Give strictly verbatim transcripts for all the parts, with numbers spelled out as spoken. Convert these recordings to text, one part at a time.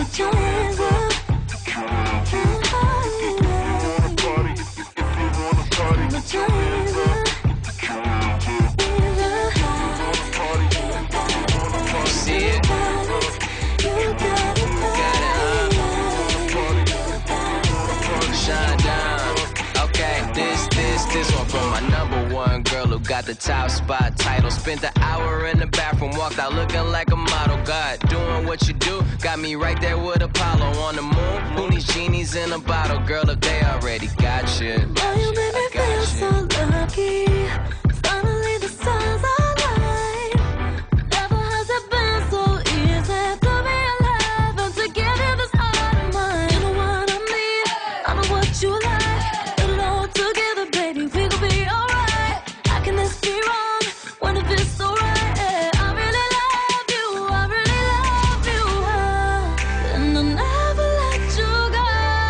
Put your hands up. Put your hands up. See it? You got it. Shine down. Okay, this, this, this one from my number one girl who got the top spot title. Spent the hour in the bathroom, walked out looking like a model. God, doing what you do, got me right there with Apollo on the moon. Who needs genies in a bottle, girl, if they already got you? Oh, you made me feel so lucky. Finally the stars align. Never has it been so easy to be alive and to give you this heart of mine. You know what I mean? I know what you like. Put it all together, baby, we gon' be alright. How can this be wrong when it feels so right? Yeah, I really love you, I really love you, uh, and I'll never let you go.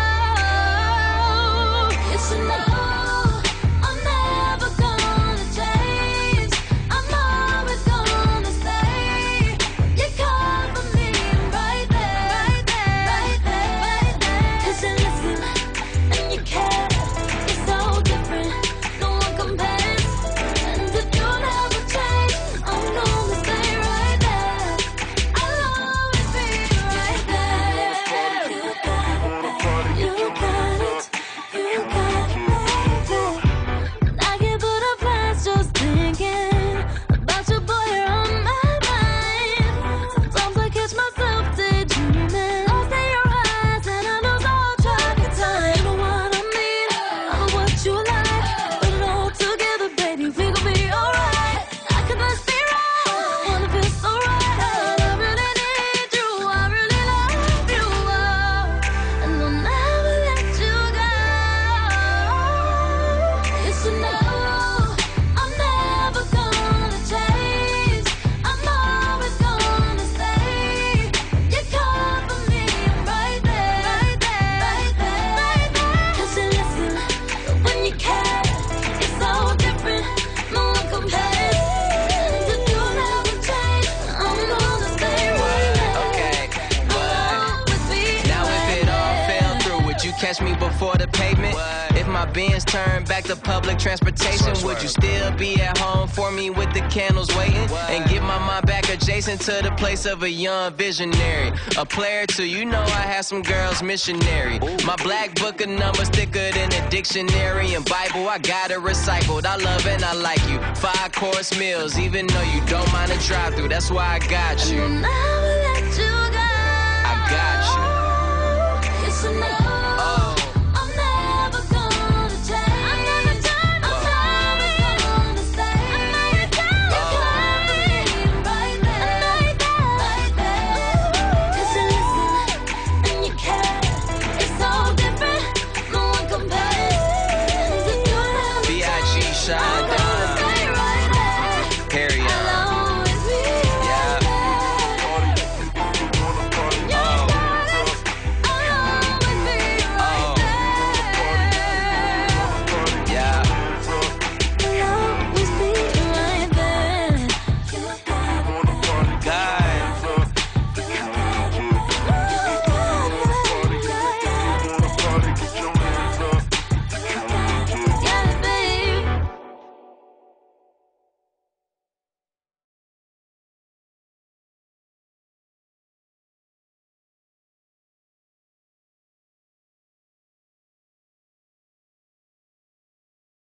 You should know I'm never gonna change. I'm always gonna stay. You call for me right there, right there, right there, right there. 'Cause you listen and you care. It's so different, no one compares. And if you never change, I'm gonna stay right there. I'll always be right there. You got it, you got it, you got it, baby. I can't put up plans just thinking about you, boy, you're on my mind. Sometimes I catch myself daydreaming, lost in your eyes, and I lose all track of time. You know what I mean? I know what you like. Put it all together, baby, we gon' be alright. How can this be wrong when it feels so right? I really need you, I really love you, oh, and I'll never let you go. You should know I'm never gonna change. I'm always gonna stay. You call for me, I'm right there, right there, right there, right there. 'Cause you listen, but when you care, it's so different, no one compares. And if you never change, I'm gonna stay right there. Okay, but Always be now if right it all there. fell through, would you catch me before the pavement? If my Benz turned back to public transportation, would you still be at home for me with the candles waiting? And get my mind back adjacent to the place of a young visionary, a player too, you know I had some girls missionary. My black book of numbers thicker than a dictionary and Bible, I got it recycled. I love and I like you. Five course meals, even though you don't mind a drive through, that's why I got you. I'll